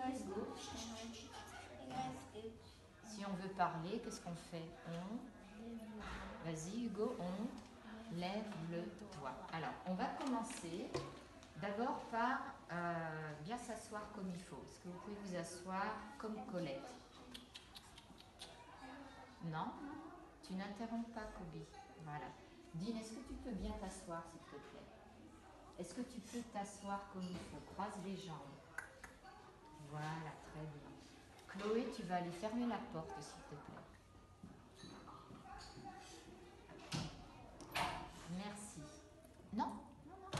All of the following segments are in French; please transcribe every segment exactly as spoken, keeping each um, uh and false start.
Hugo. Si on veut parler, qu'est-ce qu'on fait? On... Vas-y Hugo, on lève le doigt. Alors, on va commencer d'abord par euh, bien s'asseoir comme il faut. Est-ce que vous pouvez vous asseoir comme Colette? Non? Tu n'interromps pas, Kobe. Voilà. Dean, est-ce que tu peux bien t'asseoir, s'il te plaît? Est-ce que tu peux t'asseoir comme il faut? Croise les jambes. Voilà, très bien. Chloé, tu vas aller fermer la porte, s'il te plaît. Merci. Non? Non, non.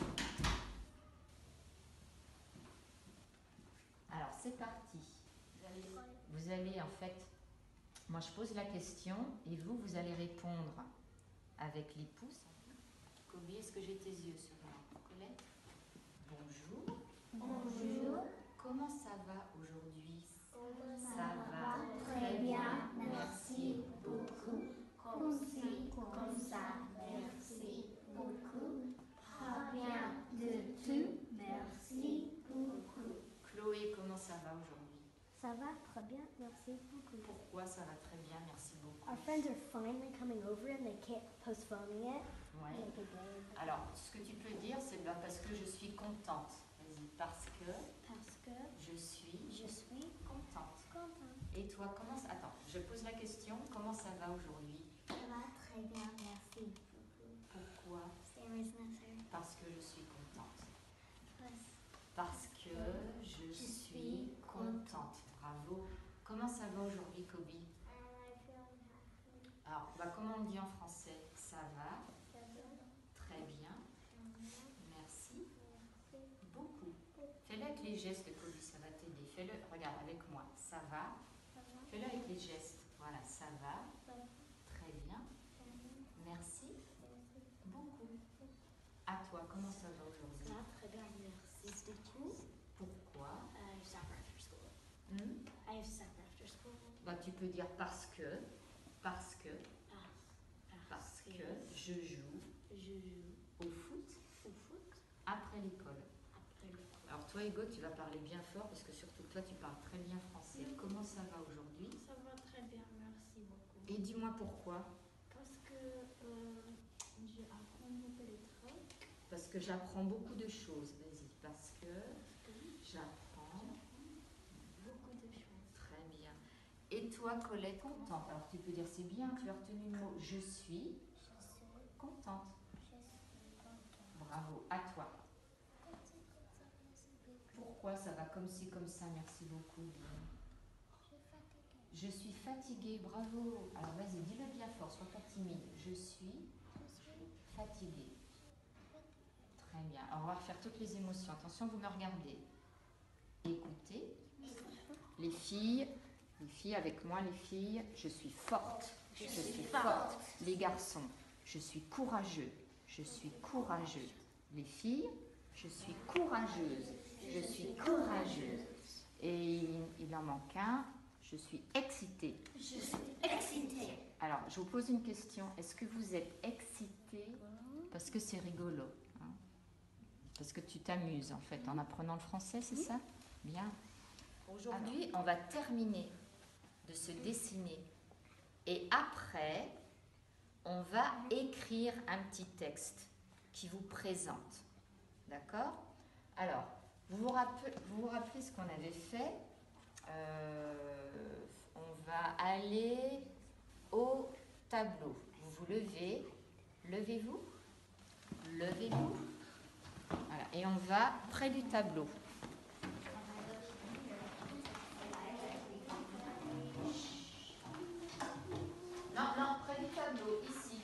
Alors, c'est parti. Vous allez, vous allez, en fait, moi je pose la question et vous, vous allez répondre avec les pouces. Kobe, est-ce que j'ai tes yeux sur moi? Colette? Bonjour. Bonjour. Comment ça va aujourd'hui? Ça va très bien, merci beaucoup. Comme ci, comme ça, merci beaucoup. Très bien de tout, merci beaucoup. Chloé, comment ça va aujourd'hui? Ça va très bien, merci beaucoup. Pourquoi ça va très bien, merci beaucoup? Our friends are finally coming over and they kept postponing it. Ouais. Like a day. Alors, ce que tu peux dire, c'est bah, parce que je suis contente. Vas-y, parce que Parce que je suis je suis contente. contente. Et toi, comment ça... Attends, je pose la question, comment ça va aujourd'hui? Ça va très bien, merci beaucoup. Pourquoi? Same as Nasser. Parce que je suis contente. Parce Parce que je, Je suis suis contente. Bravo. Comment ça va aujourd'hui, Kobe? Alors, bah, comment on dit en français? Ça va? Très bien. Merci. Beaucoup. Fais-le avec les gestes, Kobe, ça va t'aider. Fais-le, regarde, avec moi. Ça va? Fais-le avec les gestes. Voilà, ça va. Très bien. Merci. Beaucoup. À toi, comment ça va aujourd'hui? Ça va très bien, merci beaucoup. Pourquoi? I have supper after school. Hmm? I have supper after school. Bah, tu peux dire parce que, parce que, Ah, parce que je joue je joue au foot au foot après l'école. après l'école. Alors toi, Hugo, tu vas parler bien fort parce que surtout toi, tu parles très bien français. Comment ça va aujourd'hui? Ça va très bien, merci beaucoup. Et dis-moi pourquoi? Parce que euh, je apprends beaucoup de trucs. Parce que j'apprends beaucoup de choses. Vas-y, parce que j'apprends Beaucoup de choses. très bien. Et toi, Colette, contente? Alors tu peux dire c'est bien, tu as retenu le mot je suis Je suis, contente. je suis contente. Bravo, à toi. Comme ça, comme ça, merci beaucoup. Pourquoi ça va comme ci, comme ça? Merci beaucoup. Lynn. Je suis fatiguée. Je suis fatiguée, bravo. Alors vas-y, dis-le bien fort, sois pas timide. Je suis Je suis fatiguée. Très bien. Alors on va refaire toutes les émotions. Attention, vous me regardez. Écoutez. Les filles, les filles avec moi, les filles, je suis forte. Je, suis forte. Les garçons, je suis courageux. Je suis courageux. Les filles, je suis courageuse. Je suis courageuse. Et il, il en manque un. Je suis excitée. Je suis excitée. Alors, je vous pose une question. Est-ce que vous êtes excité? Parce que c'est rigolo. Hein? Parce que tu t'amuses, en fait, en apprenant le français, c'est ça? Bien. Aujourd'hui, on va terminer de se dessiner. Et après, on va écrire un petit texte qui vous présente. D'accord? Alors, vous vous rappelez, vous vous rappelez ce qu'on avait fait? Euh, on va aller au tableau. Vous vous levez. Levez-vous. Levez-vous. Voilà. Et on va près du tableau. Non, non, près du tableau, ici.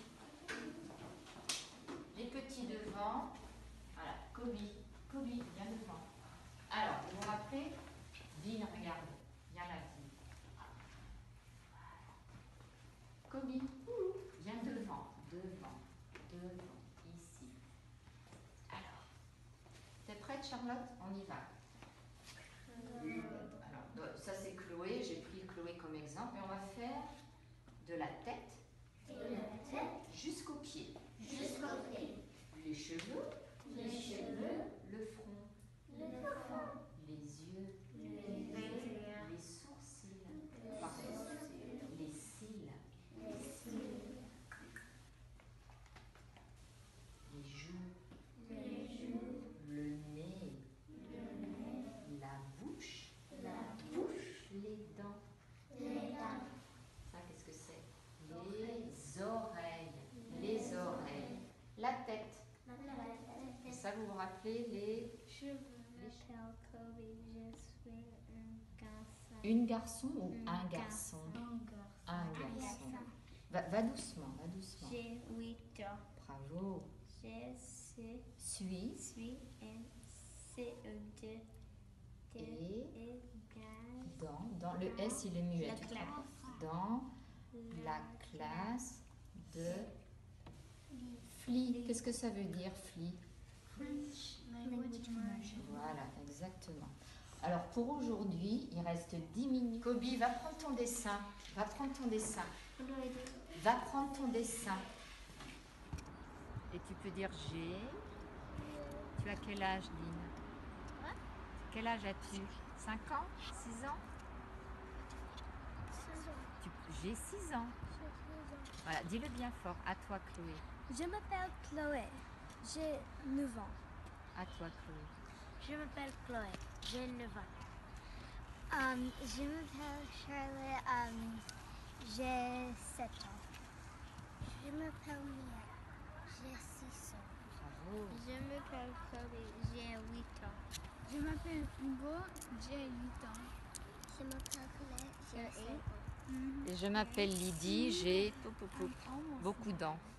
Les petits devant. Voilà, Kobe. Kobe, viens devant. Alors, vous vous rappelez? Dean, regarde. Viens là, Dean. Kobe, viens devant. Devant. Devant. Ici. Alors, t'es prête, Charlotte? On y va. Alors, ça c'est Chloé. J'ai pris Chloé comme exemple. Et on va faire de la tête De la tête jusqu'aux pieds. jusqu'aux pieds. Les cheveux, Les cheveux, le front, le front, les yeux, les suis un garçon. Une garçon ou Un un garçon? Un Un garçon. Va, va doucement, va doucement. J'ai huit ans. Bravo. Je suis, Suis suis un C E deux de et égale dans, dans le S il est muet. la tu te classe. rappelles? Dans la classe de Fli. Qu'est-ce que ça veut dire Fli? Voilà, exactement. Alors pour aujourd'hui, il reste dix minutes. Kobe, va prendre ton dessin. Va prendre ton dessin. Va prendre ton dessin. Et tu peux dire G. Tu as quel âge, Lynn? Quel âge as-tu? cinq ans? six ans? Tu- J'ai six ans. Voilà, dis-le bien fort. À toi, Chloé. Je m'appelle Chloé, j'ai neuf ans. À toi, Chloé. Je m'appelle Chloé, j'ai neuf ans. Um, je m'appelle Charlotte, um, j'ai sept ans. Je m'appelle Mia, j'ai six ans. Bravo. Je m'appelle Chloé, j'ai huit ans. Je m'appelle Hugo, j'ai huit ans. Je m'appelle Colette, j'ai cinq ans. Et je m'appelle Lydie, j'ai beaucoup d'ans.